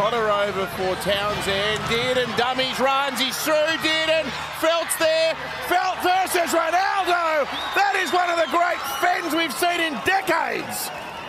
Connor over for Townsend. Dearden dummies, runs, he's through. Dearden, Feldt's there. Feldt versus Ronaldo. That is one of the great Fends we've seen in decades.